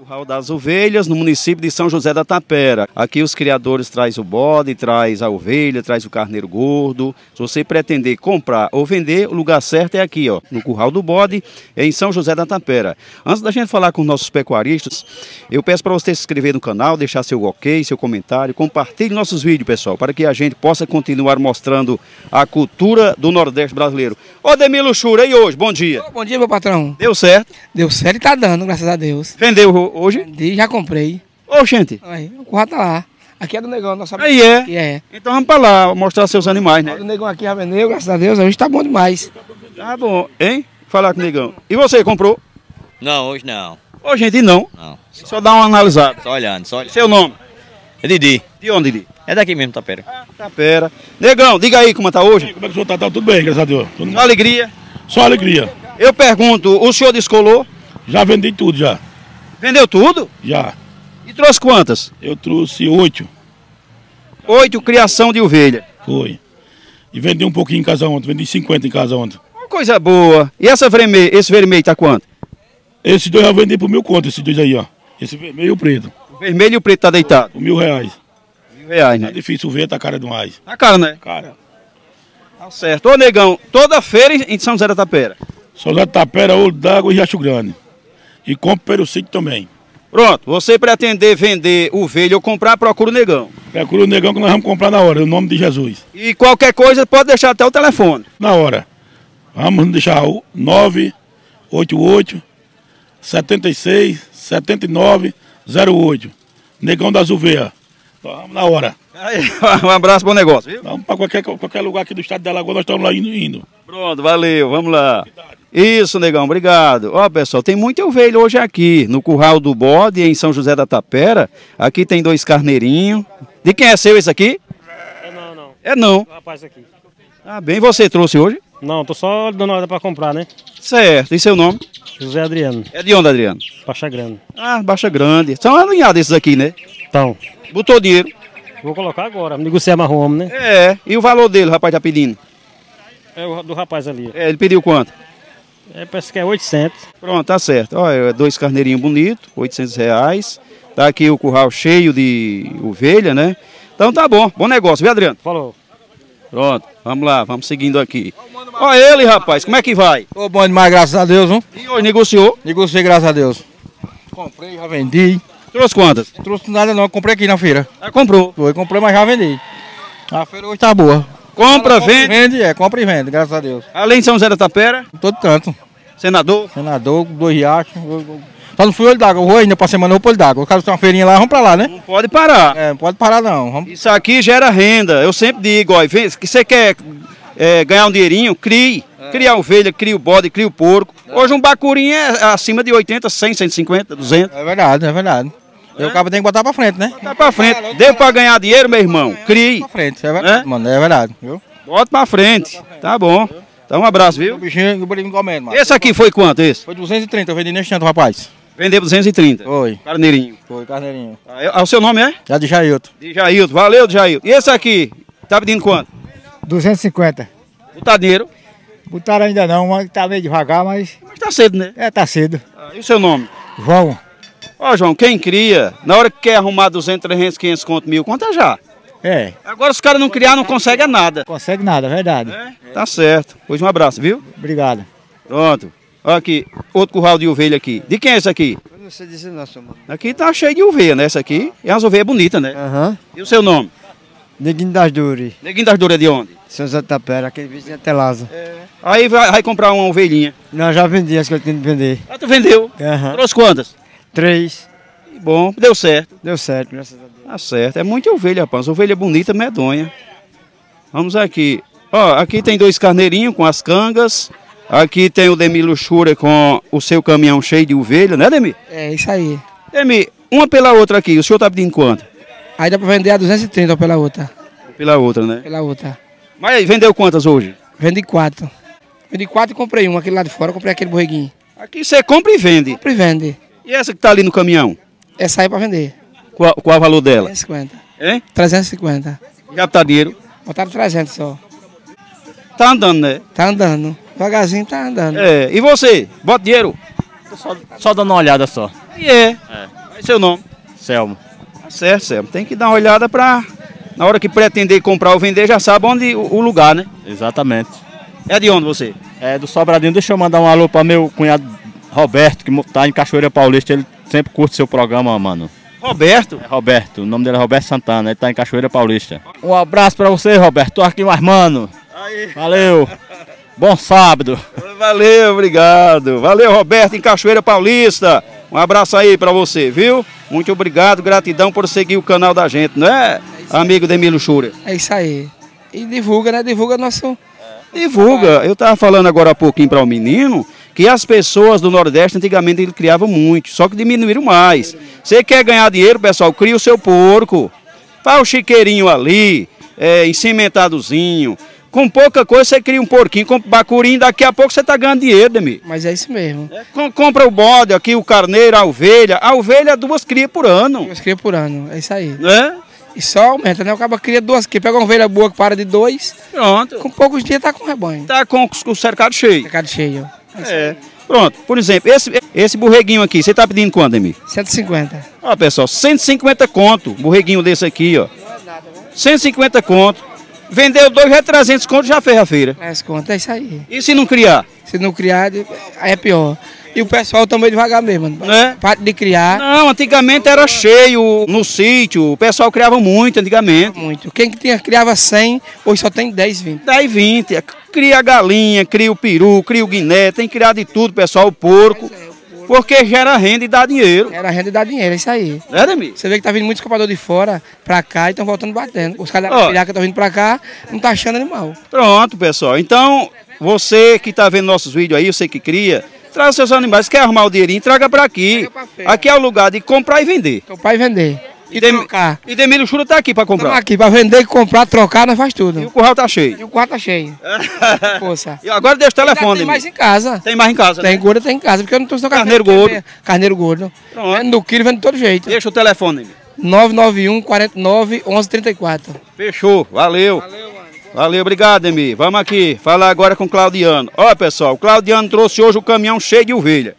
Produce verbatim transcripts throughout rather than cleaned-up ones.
Curral das Ovelhas, no município de São José da Tapera. Aqui os criadores trazem o bode, traz a ovelha, traz o carneiro gordo. Se você pretender comprar ou vender, o lugar certo é aqui, ó, no Curral do Bode, em São José da Tapera. Antes da gente falar com os nossos pecuaristas, eu peço para você se inscrever no canal, deixar seu ok, seu comentário, compartilhe nossos vídeos, pessoal, para que a gente possa continuar mostrando a cultura do Nordeste brasileiro. Ô, Demir Luxúria, e hoje? Bom dia. Bom dia, meu patrão. Deu certo? Deu certo e tá dando, graças a Deus. Vendeu hoje? Vendi, já comprei. Ô, gente. Aí, o curral tá lá. Aqui é do Negão, nossa. Aí é? Aqui é. Então vamos para lá mostrar seus animais, né? O Negão aqui já vendeu, graças a Deus. Hoje tá bom demais. Tá bom, hein? Falar com o Negão. E você, comprou? Não, hoje não. Ô, gente, não. Não. Só dá uma analisada. Só olhando, só olhando. Seu nome? É Didi. De onde, Didi? É daqui mesmo, Tapera. Tapera. Negão, diga aí como tá hoje. Como é que o senhor tá? Tá tudo bem, graças a Deus. Tudo... Só alegria. Só alegria. Eu pergunto, o senhor descolou? Já vendi tudo, já. Vendeu tudo? Já. E trouxe quantas? Eu trouxe oito. Oito criação de ovelha. Foi. E vendi um pouquinho em casa ontem. Vendi cinquenta em casa ontem. Uma coisa boa. E essa vermelha, esse vermelho tá quanto? Esses dois eu vendi por mil conto, esses dois aí, ó. Esse vermelho e o preto. O vermelho e o preto tá deitado. Por mil reais. Mil reais, Tá né? difícil ver, tá cara demais. Tá caro, né? Cara. Tá certo. Ô, Negão, toda feira em São José da Tapera. Só da Tapera, Olho d'Água e Riacho Grande. E compro pelo sítio também. Pronto, você pretender vender ovelha ou comprar, procura o Negão. Procura o Negão que nós vamos comprar na hora, em nome de Jesus. E qualquer coisa pode deixar até o telefone. Na hora. Vamos deixar o nove oito oito, sete seis, sete nove, zero oito. Negão das Ovelhas. Vamos na hora. Aí, um abraço, bom negócio, viu? Vamos para qualquer, qualquer lugar aqui do estado de Alagoas, nós estamos lá indo. indo. Pronto, valeu, vamos lá. Isso, Negão, obrigado. Ó, pessoal, tem muita ovelha hoje aqui, no Curral do Bode, em São José da Tapera. Aqui tem dois carneirinhos. De quem é seu esse aqui? É não, não. É não. O rapaz aqui. Ah, bem, você trouxe hoje? Não, tô só dando hora pra comprar, né? Certo, e seu nome? José Adriano, É de onde, Adriano? Pacha Grande. Ah, Baixa Grande. São alinhados esses aqui, né? Então, Botou dinheiro. vou colocar agora, negociar mais o homem, né? É, e o valor dele, o rapaz tá pedindo? É o do rapaz ali. É, ele pediu quanto? É, parece que é oitocentos. Pronto, tá certo. Olha, dois carneirinhos bonitos, oitocentos reais. Tá aqui o curral cheio de ovelha, né? Então tá bom, bom negócio, viu, Adriano? Falou. Pronto, vamos lá, vamos seguindo aqui. Olha ele, rapaz, como é que vai? Ô, bom demais, graças a Deus, hein? E hoje negociou? Negociei, graças a Deus. Comprei, já vendi. Trouxe quantas? Não trouxe nada não, comprei aqui na feira. Ah, comprou. Foi, comprei, mas já vendi. A feira hoje tá boa. Compra, Ela compra e vende. vende, é, compra e vende, graças a Deus. Além de São José da Tapera, Em todo canto. senador. Senador, dois riachos. eu- eu- Só não fui Olho d'Água, eu vou ainda pra semana, eu vou pro Olho d'Água. O cara tem uma feirinha lá, vamos pra lá, né? Não pode parar. É, não pode parar não. Vamos... Isso aqui gera renda. Eu sempre digo, ó, vem- que você quer é, ganhar um dinheirinho, crie. Cria a ovelha, cria o bode, cria o porco. Hoje um bacurinho é acima de oitenta, cem, cento e cinquenta, duzentos. É verdade, é verdade. E o cara tem que botar pra frente, né? Tá pra frente. Deu pra ganhar dinheiro, meu irmão? Crie. Pra frente, é verdade, É? mano, é verdade, viu? Bota pra frente. Tá bom. Então um abraço, O viu? bichinho, o bolinho comendo, mano. Esse aqui foi quanto, esse? Foi duzentos e trinta, eu vendi neste tanto, rapaz. Vendeu duzentos e trinta. Foi, Carneirinho. foi, carneirinho. Ah, o seu nome é? Já de Jailton. De Jailton. Valeu, Jailton. E esse aqui? Tá pedindo quanto? duzentos e cinquenta. Botar dinheiro. Botaram ainda não, mas tá meio devagar, mas Mas tá cedo, né? é, tá cedo. Ah, e o seu nome? João, Ó, João, quem cria, na hora que quer arrumar duzentos, trezentos, quinhentos conto, mil, conta já. é, Agora os caras não criar, não conseguem nada. consegue nada, verdade. É? Tá certo. Pois um abraço, viu? Obrigado. Pronto. Olha aqui, outro curral de ovelha aqui. De quem é esse aqui? Eu não sei dizer não, seu mano. Aqui tá cheio de ovelha, né? Essa aqui é umas ovelhas bonitas, né? Aham. E o seu nome? Neguinho das Dores. Neguinho das Dores é de onde? São José da Tapera, aquele vizinho até Lázaro. Aí vai, vai comprar uma ovelhinha. Não, já vendi as que eu tinha que vender. Ah, tu vendeu? Aham. Trouxe quantas? Três. Que bom, deu certo. Deu certo, graças a Deus. Tá certo. É muita ovelha, rapaz. Ovelha bonita, medonha. Vamos aqui. Ó, aqui tem dois carneirinhos com as cangas. Aqui tem o Demir Luxúria com o seu caminhão cheio de ovelha, né, Demir? É isso aí. Demir, uma pela outra aqui. O senhor tá pedindo quanto? Aí dá pra vender a duzentos e trinta pela outra. Pela outra, né? Pela outra. Mas vendeu quantas hoje? Vendi quatro. Vendi quatro e comprei um. Aquele lá de fora, eu comprei aquele borreguinho. Aqui você compra e vende. Compra e vende. E essa que tá ali no caminhão? Essa aí pra vender. Qual, qual é o valor dela? trezentos e cinquenta. Hein? trezentos e cinquenta. Já tá dinheiro? Botaram trezentos só. Tá andando, né? Tá andando. Devagarzinho tá andando. É. E você? Bota dinheiro? Só, só dando uma olhada só. E é. É. Qual é seu nome? Selmo. Tá certo, Selmo. Tem que dar uma olhada pra, na hora que pretender comprar ou vender, já sabe onde o, o lugar, né? Exatamente. É de onde você? É do Sobradinho. Deixa eu mandar um alô para meu cunhado Roberto, que tá em Cachoeira Paulista. Ele sempre curte seu programa, mano. Roberto? É Roberto. O nome dele é Roberto Santana. Ele tá em Cachoeira Paulista. Um abraço para você, Roberto. Tô aqui mais, mano. Aí. Valeu. Bom sábado. Valeu, obrigado. Valeu, Roberto, em Cachoeira Paulista. Um abraço aí pra você, viu? Muito obrigado, gratidão por seguir o canal da gente, não é, amigo de Emílio Schura? É isso aí. E divulga, né? Divulga nosso... Divulga. Eu tava falando agora há pouquinho para o menino que as pessoas do Nordeste antigamente ele criavam muito, só que diminuíram mais. Você quer ganhar dinheiro, pessoal, cria o seu porco. Faz o chiqueirinho ali, é, encimentadozinho. Com pouca coisa você cria um porquinho, compra bacurinho, daqui a pouco você tá ganhando dinheiro, Demir. Mas é isso mesmo. É, com, compra o bode aqui, o carneiro, a ovelha. A ovelha é duas crias por ano. Duas crias por ano, é isso aí. É? E só aumenta, né? O cara cria duas crias, pega uma ovelha boa que para de dois. Pronto. Com poucos dias tá com o rebanho. Tá com o cercado cheio. Cercado cheio. É. Pronto, por exemplo, esse, esse borreguinho aqui, você tá pedindo quanto, Demir? cento e cinquenta. Ó, pessoal, cento e cinquenta conto, borreguinho desse aqui, ó. cento e cinquenta conto. Vendeu dois, já é trezentos conto, já fez a feira. As contas, é isso aí. E se não criar? Se não criar, aí é pior. E o pessoal também devagar mesmo. É? Parte de criar. Não, antigamente era cheio no sítio, o pessoal criava muito antigamente. Muito. Quem que tinha, criava cem, hoje só tem dez, vinte. dez, vinte. Cria galinha, cria o peru, cria o guiné, tem que criar de tudo, pessoal, o porco. Porque gera renda e dá dinheiro. Era renda e dá dinheiro, é isso aí. É, Demir? Você vê que tá vindo muitos escopadores de fora pra cá e estão voltando batendo. Os caras Ó. da que estão vindo pra cá não tá achando animal. Pronto, pessoal. Então, você que tá vendo nossos vídeos aí, você que cria, traz seus animais. Quer arrumar o dinheirinho, traga pra aqui. Traga pra feira. Aqui é o lugar de comprar e vender. Então, pai vender. E, E Dem- trocar. E Demílio Schura tá aqui pra Estamos comprar. aqui pra vender, comprar, trocar, nós faz tudo. E o curral tá cheio. E o quarto tá cheio. Força. E agora deixa o Ainda telefone, tem mais Demílio. em casa. Tem mais em casa, Tem né? gordo, tem em casa. Porque eu não tô só Carneiro gordo. Carneiro gordo. Pronto. Vendo do quilo, vendo de todo jeito. Deixa o telefone, Demílio. nove nove um, quarenta e nove, onze trinta e quatro. Fechou. Valeu. Valeu, mano. Valeu, obrigado, Demir. Vamos aqui falar agora com o Claudiano. Olha, pessoal, o Claudiano trouxe hoje o caminhão cheio de ovelha.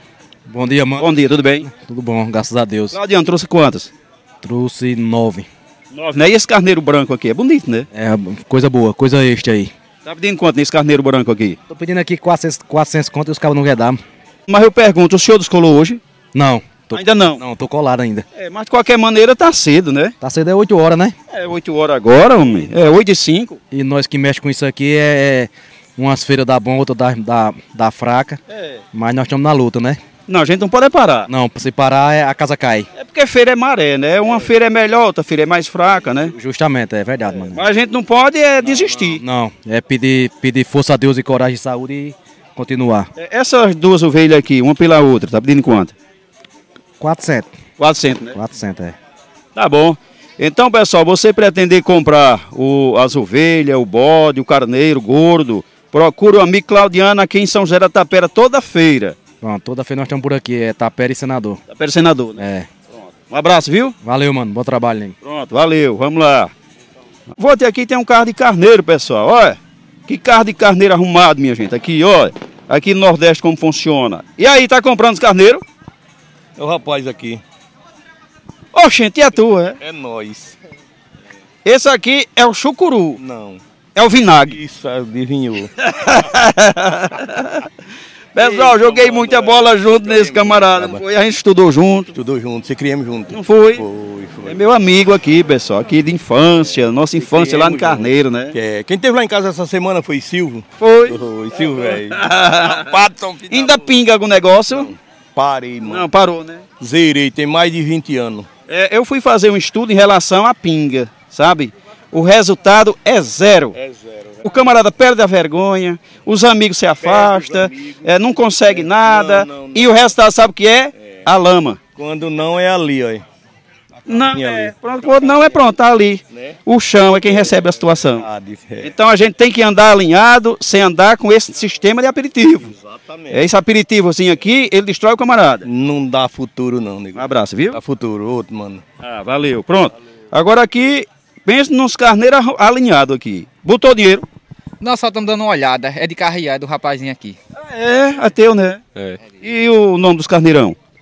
Bom dia, mano. Bom dia, tudo bem? Tudo bom, graças a Deus. Claudiano, trouxe quantas? Trouxe nove. Nove, né? E esse carneiro branco aqui? É bonito, né? É, coisa boa, coisa extra aí. Tá pedindo quanto nesse carneiro branco aqui? Tô pedindo aqui quatrocentos, quatrocentos conto e os cabos não querem dar. Mas eu pergunto, o senhor descolou hoje? Não. Tô, Ainda não? Não, tô colado ainda. É, mas de qualquer maneira tá cedo, né? Tá cedo, é oito horas, né? É oito horas agora, homem. É oito e cinco. E nós que mexe com isso aqui é, é umas feiras da bom, outras da, da, da fraca. É. Mas nós estamos na luta, né? Não, a gente não pode parar. Não, se parar é, a casa cai. É porque feira é maré, né? Uma feira é melhor, outra feira é mais fraca, né? Justamente, é verdade, mano. Mas a gente não pode é desistir. Não, é pedir, pedir força a Deus e coragem e saúde e continuar. É, essas duas ovelhas aqui, uma pela outra, tá pedindo quanto? quatrocentos. quatrocentos, né? quatrocentos, é. Tá bom. Então, pessoal, você pretender comprar o, as ovelhas, o bode, o carneiro, o gordo, procura o amigo Claudiano aqui em São José da Tapera toda feira. Pronto, toda feira nós estamos por aqui, é Tapera e Senador. Tapera Senador, né? É. Um abraço, viu? Valeu, mano. Bom trabalho, Nego. Pronto, valeu. Vamos lá. Vou até aqui, tem um carro de carneiro, pessoal. Olha, que carro de carneiro arrumado, minha gente. Aqui, olha. Aqui no Nordeste como funciona. E aí, tá comprando os carneiros? É o rapaz aqui. Oxente, e a tua, é? É nós. Esse aqui é o chucuru. Não. É o vinagre. Isso, adivinhou. Pessoal, joguei muita bola junto nesse camarada, não foi? A gente estudou junto. Estudou junto, se criamos junto. Não foi? Foi, foi. É meu amigo aqui, pessoal, aqui de infância, nossa infância lá no Carneiro, né? É, quem teve lá em casa essa semana foi Silvio. Foi. Foi, Silvio, velho. Ainda pinga algum negócio? Parei, mano. Não, parou, né? Zerei, tem mais de vinte anos. É, eu fui fazer um estudo em relação à pinga, sabe? O resultado é zero. É zero. O camarada perde a vergonha, os amigos se afastam, é, não consegue nada, Não, não, não. e o resultado sabe o que é? É. A lama. Quando não é ali, ó. Não, Minha é, ali. pronto, quando não é pronto, tá ali. Né? O chão é quem recebe a situação. Ah, disse, é. Então a gente tem que andar alinhado, sem andar com esse sistema de aperitivo. Exatamente. É esse aperitivozinho aqui, ele destrói o camarada. Não dá futuro não, nego. Um abraço, viu? Dá futuro, outro, mano. Ah, valeu. Pronto. Agora aqui, pense nos carneiros alinhados aqui. Botou dinheiro? Nós só estamos dando uma olhada, é de carrear do rapazinho aqui. É, é teu, né? É. E o nome dos carneirão?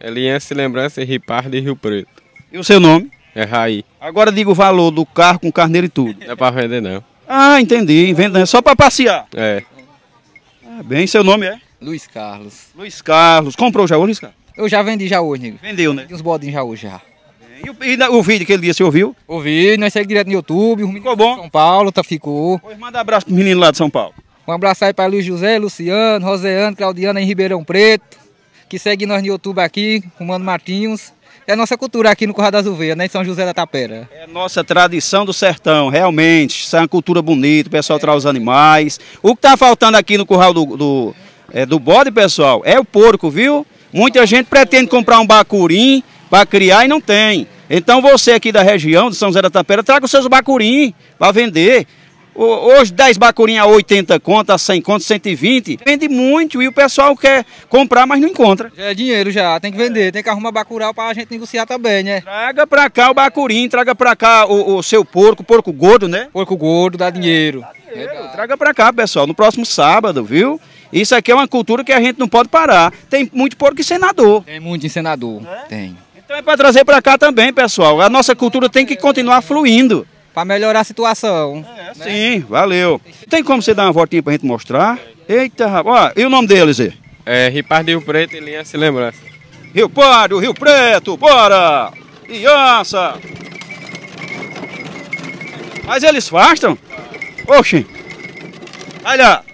Eliança Lembrança em Ripar de Rio Preto. E o seu nome? É Raí. Agora diga o valor do carro com carneiro e tudo. Não é pra vender não. Ah, entendi. Vende, é só para passear. É. Ah, bem, seu nome é? Luiz Carlos. Luiz Carlos. Comprou já hoje, Luiz Carlos? Eu já vendi já hoje, nego. Vendeu, né? Tem uns bodinhos já hoje já. E o, e o vídeo que ele disse, você ouviu? Ouvi, nós seguimos direto no YouTube. Ficou bom? São Paulo, tá, ficou. Pois manda um abraço pro menino lá de São Paulo. Um abraço aí para Luiz José, Luciano, Roseano, Claudiana em Ribeirão Preto, que segue nós no YouTube aqui, com o Mano Martinhos. É a nossa cultura aqui no Curral das Ovelhas, né, em São José da Tapera. É a nossa tradição do sertão, realmente. Isso é uma cultura bonita, o pessoal é. traz os animais. O que tá faltando aqui no Curral do, do, é, do bode, pessoal, é o porco, viu? Muita gente pretende comprar um bacurim para criar e não tem. Então você aqui da região de São José da Tapera, traga os seus bacurim para vender. Hoje dez bacurim a oitenta conto, a cem conto, cento e vinte. Vende muito e o pessoal quer comprar, mas não encontra. Já é dinheiro já, tem que vender, tem que arrumar bacural para a gente negociar também, né? Traga pra cá o bacurim, traga pra cá o, o seu porco, porco gordo, né? Porco gordo dá dinheiro. Dá dinheiro. Traga pra cá, pessoal, no próximo sábado, viu? Isso aqui é uma cultura que a gente não pode parar. Tem muito porco e senador. Tem muito senador, é? Tem. Então é pra trazer pra cá também, pessoal. A nossa cultura tem que continuar fluindo. Para melhorar a situação. É, né? Sim, valeu. Tem como você dar uma voltinha pra gente mostrar? Eita, rapaz. E o nome deles, Zé? É Ripar de Rio Preto e Eliança Lembrança. Rio Pardo, Rio Preto, bora! Aliança! Mas eles fastam? Oxi! Olha!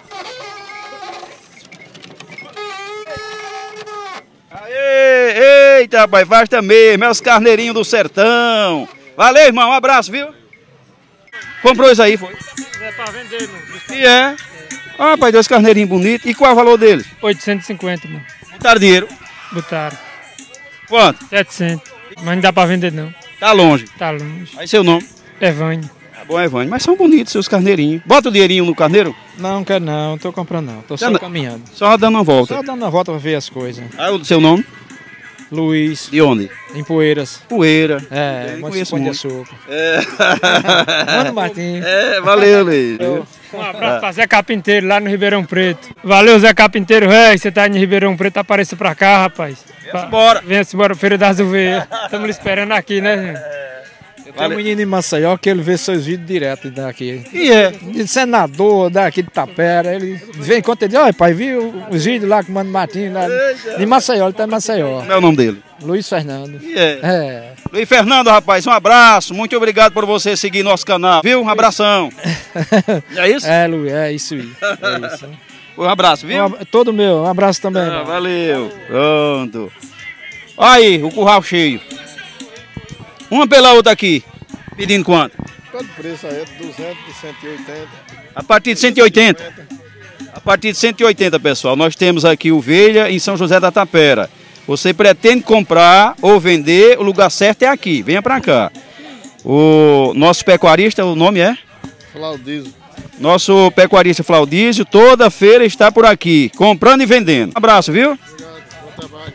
Aê, eita, rapaz, fasta mesmo. É os carneirinhos do sertão. Valeu, irmão, um abraço, viu? Comprou isso aí, foi? É pra vender, mano. E é? Ah, rapaz, dois carneirinhos bonitos. E qual é o valor deles? oitocentos e cinquenta, mano. Botaram dinheiro? Botaram. Quanto? setecentos. Mas não dá pra vender, não. Tá longe? Tá longe. Aí seu nome? Evânio. Tá bom, Evânio. Mas são bonitos seus carneirinhos. Bota o dinheirinho no carneiro? Não, quero não, não tô comprando não. Tô só Não, caminhando. Só dando uma volta. Só dando uma volta pra ver as coisas. Aí o seu nome? Luiz. De onde? Em Poeiras. Poeira. É, Eu Monte conheço de muito. Açúcar. É. Mano Martins. É, valeu, Luiz. Um abraço pra Zé Carpinteiro, lá no Ribeirão Preto. Valeu, Zé Carpinteiro, velho. Você tá em Ribeirão Preto, apareça pra cá, rapaz. Venha-se embora. Venha-se embora, Feira das Ovelhas. Estamos esperando aqui, né? Tem um menino em Maceió que ele vê seus vídeos direto daqui. E é? De senador daqui de Tapera. Ele vem enquanto ele diz, olha pai, viu os vídeos lá com o Mano Martins lá de Maceió, ele tá em Maceió. Como é o nome dele? Luiz Fernando. E é? É. Luiz Fernando, rapaz, um abraço. Muito obrigado por você seguir nosso canal, viu? Um abração. É isso? É, Luiz, é isso aí. É isso. Um abraço, viu? Um, todo meu, um abraço também. Ah, valeu. Pronto. Aí, o curral cheio. Uma pela outra aqui. Pedindo quanto? Todo preço aí é duzentos e cento e oitenta. A partir de cento e oitenta? A partir de cento e oitenta, pessoal. Nós temos aqui ovelha em São José da Tapera. Você pretende comprar ou vender, o lugar certo é aqui. Venha pra cá. O nosso pecuarista, o nome é? Flaudísio. Nosso pecuarista Flaudísio, toda feira está por aqui, comprando e vendendo. Um abraço, viu? Obrigado, bom trabalho.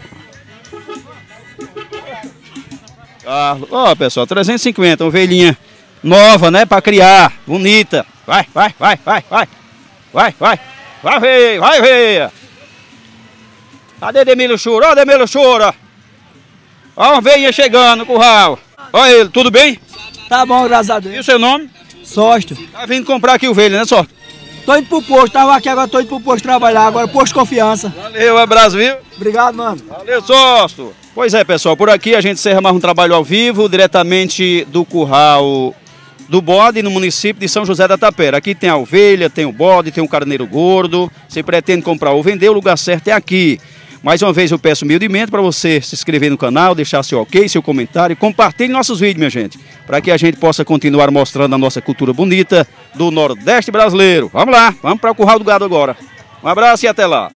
Carlos. Ó, pessoal, trezentos e cinquenta, ovelhinha nova, né, pra criar, bonita. Vai, vai, vai, vai, vai. Vai, vai. Vai, veia, vai, veia. Cadê Demilo Chura? Ó, Demilo Chura. Ó, uma ovelhinha chegando no curral. Olha ele, tudo bem? Tá bom, graças a Deus. E o seu nome? Sócio. Tá vindo comprar aqui ovelha, né, Sócio? Tô indo pro posto, tava aqui agora, tô indo pro posto trabalhar, agora posto de confiança. Valeu, um abraço, viu? Obrigado, mano. Valeu, Sócio. Pois é, pessoal, por aqui a gente encerra mais um trabalho ao vivo, diretamente do curral do bode, no município de São José da Tapera. Aqui tem a ovelha, tem o bode, tem o carneiro gordo. Você pretende comprar ou vender, o lugar certo é aqui. Mais uma vez eu peço humildemente para você se inscrever no canal, deixar seu ok, seu comentário, compartilhe nossos vídeos, minha gente, para que a gente possa continuar mostrando a nossa cultura bonita do Nordeste brasileiro. Vamos lá, vamos para o curral do gado agora. Um abraço e até lá.